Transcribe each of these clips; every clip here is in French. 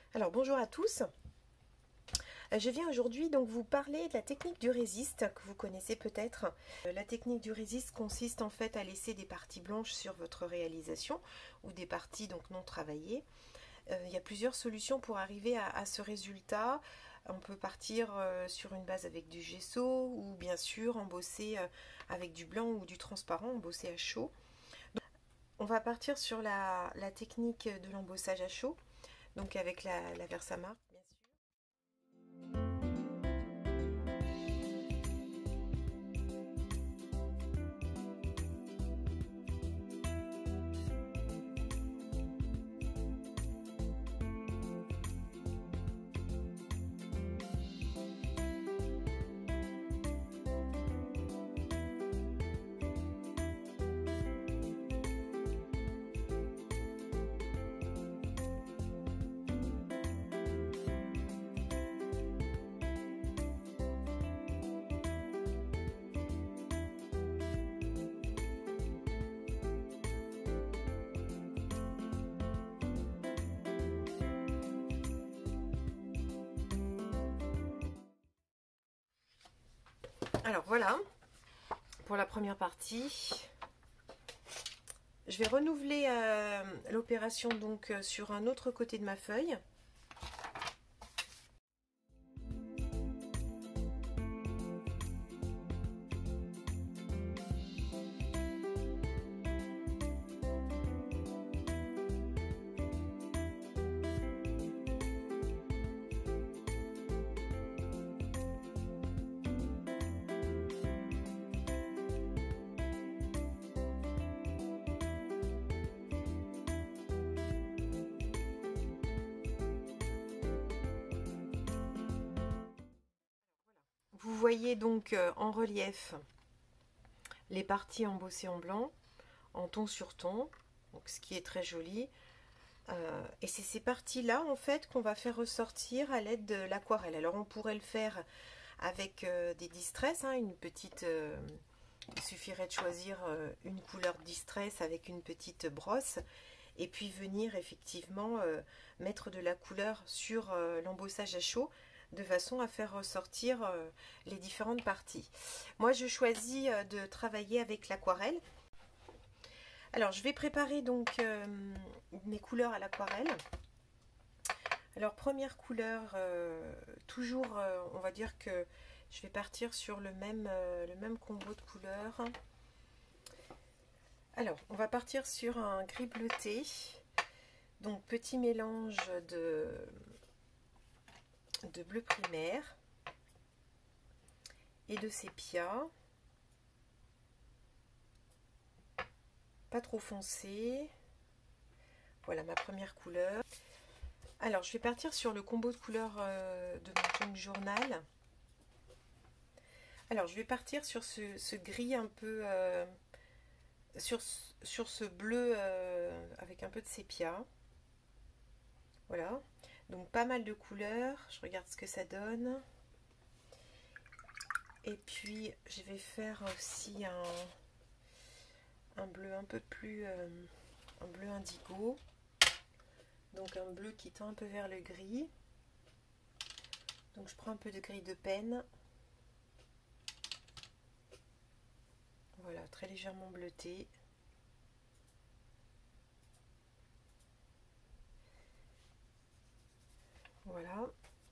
Alors bonjour à tous, je viens aujourd'hui donc vous parler de la technique du résiste que vous connaissez peut-être. La technique du résiste consiste en fait à laisser des parties blanches sur votre réalisation ou des parties donc non travaillées. Il y a plusieurs solutions pour arriver à ce résultat. On peut partir sur une base avec du gesso ou bien sûr embosser avec du blanc ou du transparent, embosser à chaud. Donc, on va partir sur la technique de l'embossage à chaud, donc avec la Versamark bien sûr. Alors voilà, pour la première partie. Je vais renouveler l'opération donc sur un autre côté de ma feuille. Vous voyez donc en relief les parties embossées en blanc, en ton sur ton, donc ce qui est très joli. Et c'est ces parties-là en fait qu'on va faire ressortir à l'aide de l'aquarelle. Alors on pourrait le faire avec des distress, hein, une petite... il suffirait de choisir une couleur distress avec une petite brosse et puis venir effectivement mettre de la couleur sur l'embossage à chaud de façon à faire ressortir les différentes parties. Moi je choisis de travailler avec l'aquarelle. Alors je vais préparer donc mes couleurs à l'aquarelle. Alors première couleur, toujours on va dire que je vais partir sur le même combo de couleurs. Alors on va partir sur un gris bleuté, donc petit mélange de bleu primaire et de sépia, pas trop foncé. Voilà ma première couleur. Alors je vais partir sur le combo de couleurs de mon Junk Journal. Alors je vais partir sur ce gris un peu sur ce bleu avec un peu de sépia. Voilà, donc pas mal de couleurs, je regarde ce que ça donne. Et puis je vais faire aussi un bleu un peu plus, un bleu indigo. Donc un bleu qui tend un peu vers le gris. Donc je prends un peu de gris de peine. Voilà, très légèrement bleuté. Voilà.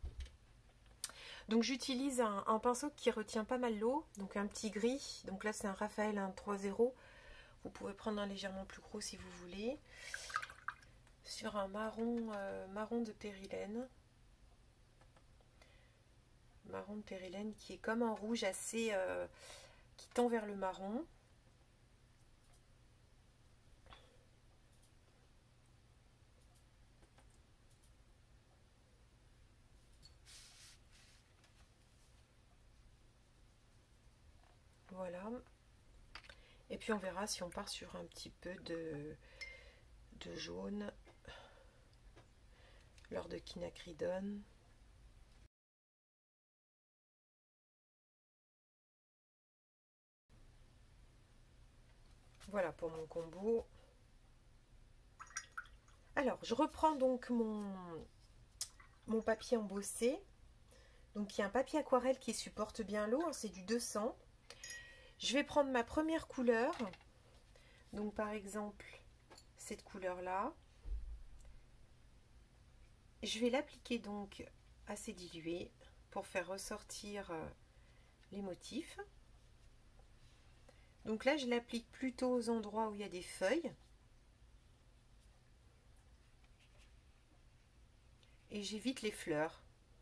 Donc j'utilise un pinceau qui retient pas mal l'eau, donc un petit gris. Donc là c'est un Raphaël 1.3.0. Vous pouvez prendre un légèrement plus gros si vous voulez. Sur un marron, marron de périlène. Marron de périlène qui est comme un rouge assez... qui tend vers le marron. Voilà. Et puis on verra si on part sur un petit peu de jaune lors de quinacridone. Voilà pour mon combo. Alors je reprends donc mon papier embossé. Donc il y a un papier aquarelle qui supporte bien l'eau, hein, c'est du 200. Je vais prendre ma première couleur. Donc par exemple, cette couleur-là. Je vais l'appliquer donc assez dilué pour faire ressortir les motifs. Donc là, je l'applique plutôt aux endroits où il y a des feuilles. Et j'évite les fleurs.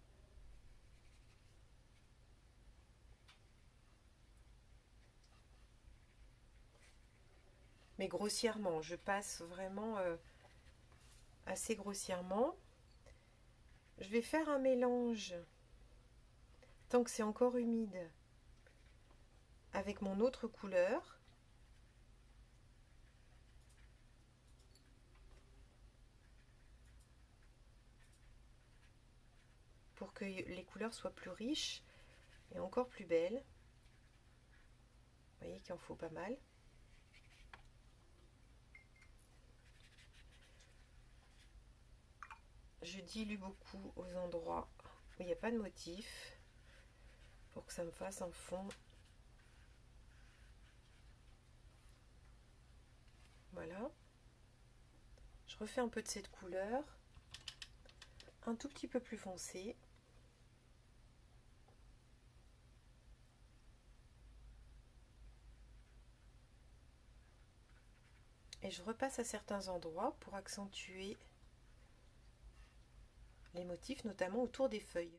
Mais grossièrement, je passe vraiment assez grossièrement. Je vais faire un mélange, tant que c'est encore humide, avec mon autre couleur. Pour que les couleurs soient plus riches et encore plus belles. Vous voyez qu'il en faut pas mal. Je dilue beaucoup aux endroits où il n'y a pas de motif pour que ça me fasse un fond. Voilà. Je refais un peu de cette couleur, un tout petit peu plus foncé. Et je repasse à certains endroits pour accentuer les motifs, notamment autour des feuilles.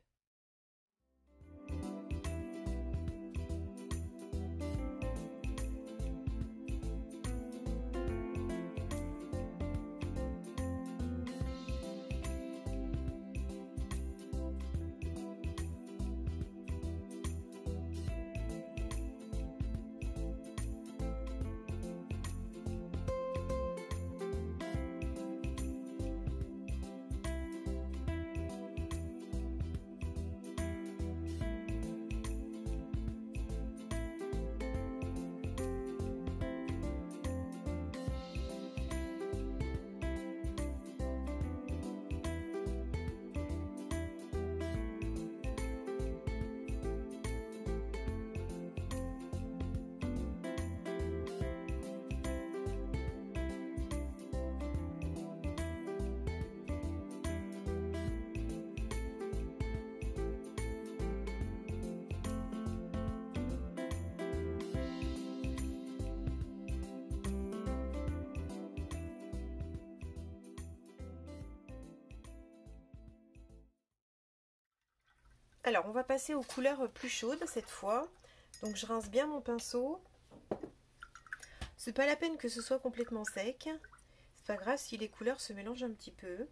Alors, on va passer aux couleurs plus chaudes cette fois. Donc, je rince bien mon pinceau. C'est pas la peine que ce soit complètement sec. C'est pas grave si les couleurs se mélangent un petit peu.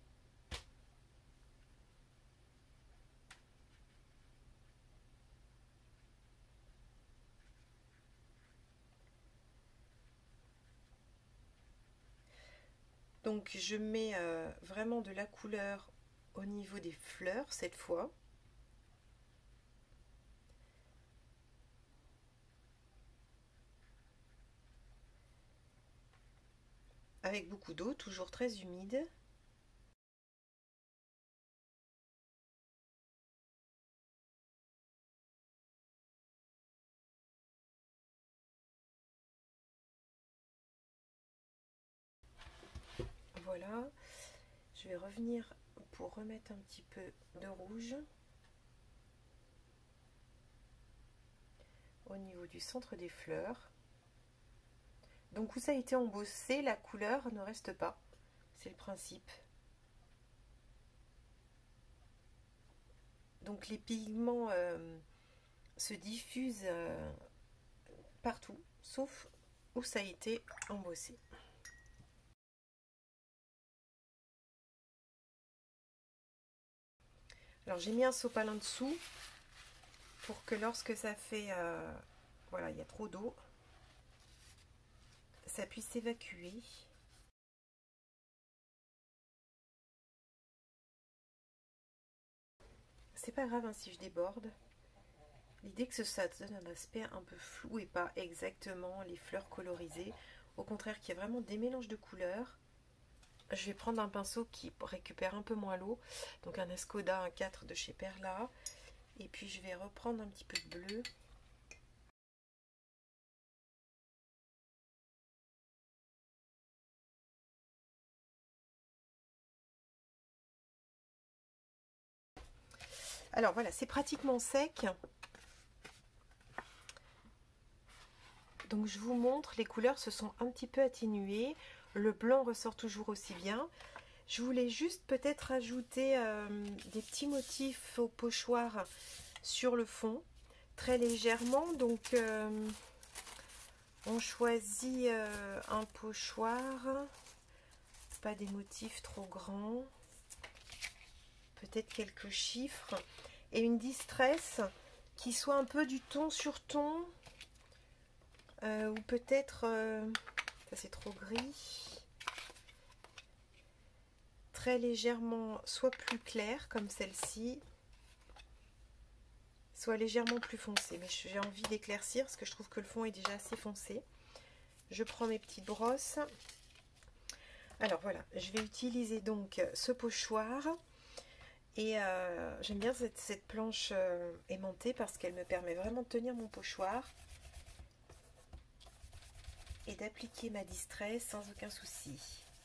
Donc, je mets vraiment de la couleur au niveau des fleurs cette fois. Avec beaucoup d'eau, toujours très humide. Voilà, je vais revenir pour remettre un petit peu de rouge au niveau du centre des fleurs. Donc où ça a été embossé, la couleur ne reste pas. C'est le principe. Donc les pigments se diffusent partout, sauf où ça a été embossé. Alors j'ai mis un sopalin dessous pour que lorsque ça fait, voilà, il y a trop d'eau, ça puisse s'évacuer. C'est pas grave hein, si je déborde. L'idée que ça donne un aspect un peu flou et pas exactement les fleurs colorisées. Au contraire, qu'il y a vraiment des mélanges de couleurs. je vais prendre un pinceau qui récupère un peu moins l'eau, donc un Escoda, un 4 de chez Perla, et puis je vais reprendre un petit peu de bleu. Alors voilà, c'est pratiquement sec. Donc je vous montre, les couleurs se sont un petit peu atténuées. Le blanc ressort toujours aussi bien. Je voulais juste peut-être ajouter des petits motifs au pochoir sur le fond, très légèrement. Donc on choisit un pochoir, pas des motifs trop grands, peut-être quelques chiffres, et une distress qui soit un peu du ton sur ton, ou peut-être, ça c'est trop gris, très légèrement, soit plus clair comme celle-ci, soit légèrement plus foncé. Mais j'ai envie d'éclaircir parce que je trouve que le fond est déjà assez foncé. Je prends mes petites brosses. Alors voilà, je vais utiliser donc ce pochoir. Et j'aime bien cette planche aimantée parce qu'elle me permet vraiment de tenir mon pochoir et d'appliquer ma distress sans aucun souci.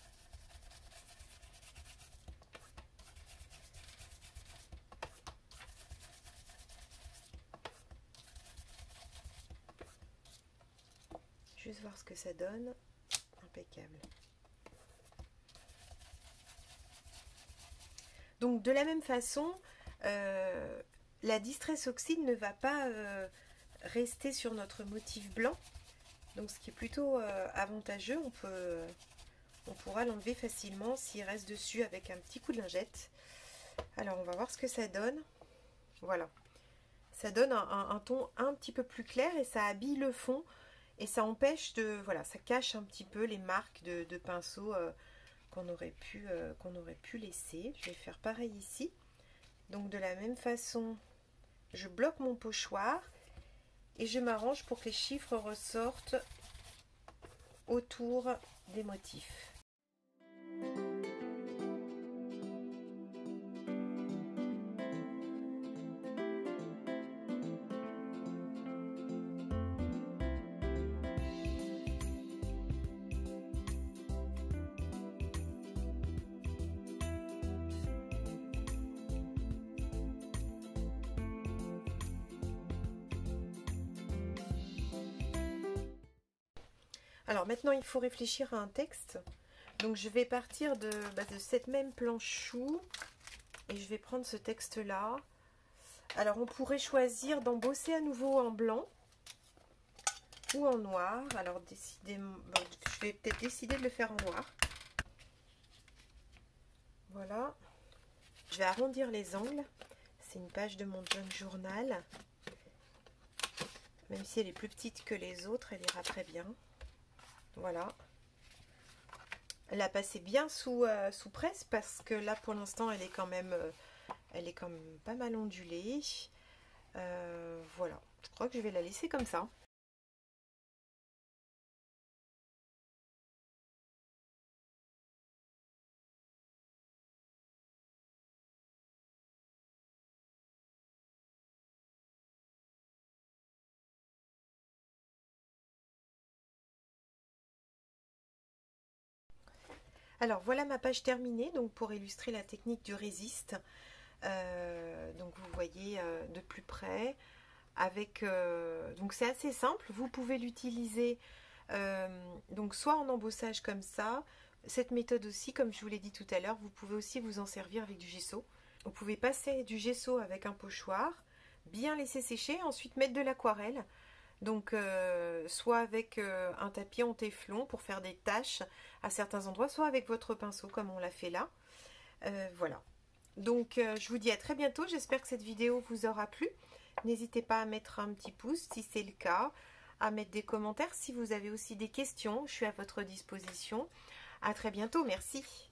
Juste voir ce que ça donne. Impeccable. Donc de la même façon, la distress oxyde ne va pas rester sur notre motif blanc. Donc ce qui est plutôt avantageux, on pourra l'enlever facilement s'il reste dessus avec un petit coup de lingette. Alors on va voir ce que ça donne. Voilà. Ça donne un ton un petit peu plus clair et ça habille le fond. Et ça empêche de... Voilà, ça cache un petit peu les marques de pinceau qu'on aurait pu laisser. Je vais faire pareil ici. Donc de la même façon, je bloque mon pochoir et je m'arrange pour que les chiffres ressortent autour des motifs. Alors maintenant, il faut réfléchir à un texte. Donc je vais partir de cette même planche chou et je vais prendre ce texte-là. Alors on pourrait choisir d'embosser à nouveau en blanc ou en noir. Alors décidément, je vais peut-être décider de le faire en noir. Voilà. Je vais arrondir les angles. C'est une page de mon junk journal. Même si elle est plus petite que les autres, elle ira très bien. Voilà. La passer bien sous presse parce que là pour l'instant elle est quand même pas mal ondulée. Voilà, je crois que je vais la laisser comme ça. Alors voilà ma page terminée, donc pour illustrer la technique du résiste. Donc vous voyez de plus près avec donc c'est assez simple, vous pouvez l'utiliser donc soit en embossage comme ça. Cette méthode aussi, comme je vous l'ai dit tout à l'heure, vous pouvez aussi vous en servir avec du gesso. Vous pouvez passer du gesso avec un pochoir, bien laisser sécher, ensuite mettre de l'aquarelle. Donc soit avec un tapis en téflon pour faire des taches à certains endroits, soit avec votre pinceau comme on l'a fait là. Voilà. Donc je vous dis à très bientôt, j'espère que cette vidéo vous aura plu. N'hésitez pas à mettre un petit pouce si c'est le cas, à mettre des commentaires si vous avez aussi des questions, je suis à votre disposition. À très bientôt, merci.